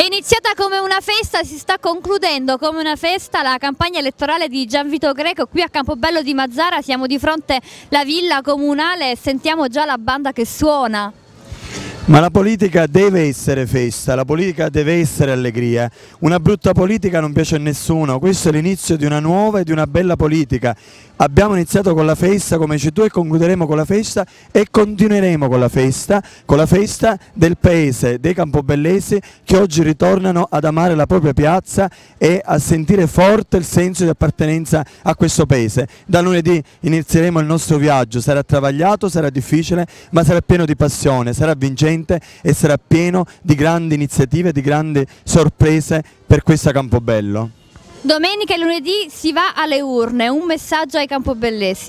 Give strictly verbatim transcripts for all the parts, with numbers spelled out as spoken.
iniziata come una festa, si sta concludendo come una festa la campagna elettorale di Gianvito Greco qui a Campobello di Mazara. Siamo di fronte alla villa comunale e sentiamo già la banda che suona. Ma la politica deve essere festa, la politica deve essere allegria. Una brutta politica non piace a nessuno, questo è l'inizio di una nuova e di una bella politica. Abbiamo iniziato con la festa, come dici tu, e concluderemo con la festa e continueremo con la festa, con la festa del paese, dei campobellesi che oggi ritornano ad amare la propria piazza e a sentire forte il senso di appartenenza a questo paese. Da lunedì inizieremo il nostro viaggio, sarà travagliato, sarà difficile, ma sarà pieno di passione, sarà vincente e sarà pieno di grandi iniziative, di grandi sorprese per questa Campobello. Domenica e lunedì si va alle urne, un messaggio ai campobellesi.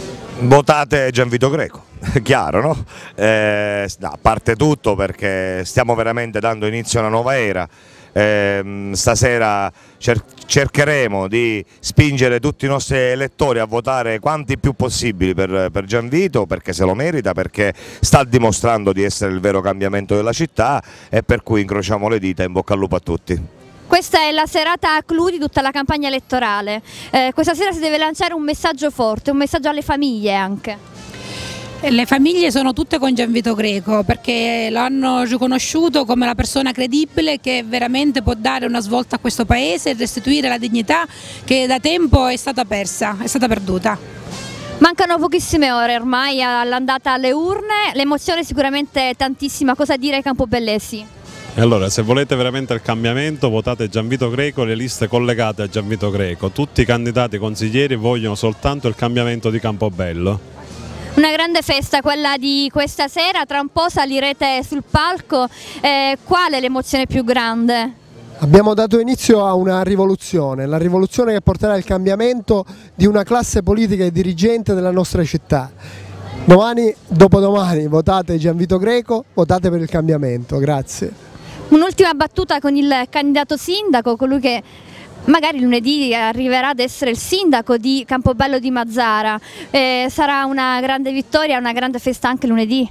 Votate Gianvito Greco, chiaro, no? Eh, a parte tutto, perché stiamo veramente dando inizio a una nuova era. Eh, stasera cer cercheremo di spingere tutti i nostri elettori a votare quanti più possibili per, per Gianvito, perché se lo merita, perché sta dimostrando di essere il vero cambiamento della città, e per cui incrociamo le dita e in bocca al lupo a tutti. Questa è la serata a clou di tutta la campagna elettorale. Eh, questa sera si deve lanciare un messaggio forte, un messaggio alle famiglie anche. Le famiglie sono tutte con Gianvito Greco perché lo hanno riconosciuto come la persona credibile che veramente può dare una svolta a questo paese e restituire la dignità che da tempo è stata persa, è stata perduta. Mancano pochissime ore ormai all'andata alle urne, l'emozione è sicuramente tantissima. Cosa dire ai campobellesi? Allora, se volete veramente il cambiamento, votate Gianvito Greco, le liste collegate a Gianvito Greco. Tutti i candidati consiglieri vogliono soltanto il cambiamento di Campobello. Una grande festa quella di questa sera, tra un po' salirete sul palco. Eh, qual è l'emozione più grande? Abbiamo dato inizio a una rivoluzione, la rivoluzione che porterà il cambiamento di una classe politica e dirigente della nostra città. Domani, dopodomani, votate Gianvito Greco, votate per il cambiamento. Grazie. Un'ultima battuta con il candidato sindaco, colui che magari lunedì arriverà ad essere il sindaco di Campobello di Mazara. Eh, sarà una grande vittoria, una grande festa anche lunedì?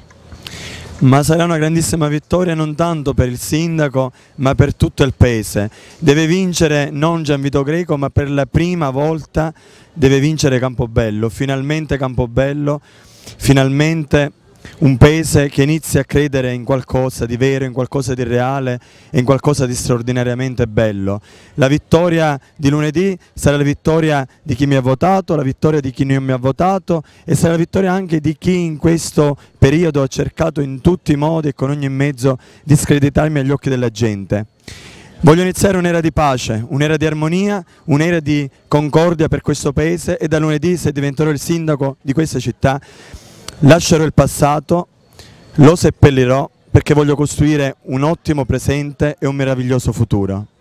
Ma sarà una grandissima vittoria non tanto per il sindaco ma per tutto il paese. Deve vincere non Gianvito Greco, ma per la prima volta deve vincere Campobello, finalmente Campobello, finalmente un paese che inizia a credere in qualcosa di vero, in qualcosa di reale e in qualcosa di straordinariamente bello. La vittoria di lunedì sarà la vittoria di chi mi ha votato, la vittoria di chi non mi ha votato e sarà la vittoria anche di chi in questo periodo ha cercato in tutti i modi e con ogni mezzo di screditarmi agli occhi della gente. Voglio iniziare un'era di pace, un'era di armonia, un'era di concordia per questo paese e da lunedì, se diventerò il sindaco di questa città, lascerò il passato, lo seppellirò perché voglio costruire un ottimo presente e un meraviglioso futuro.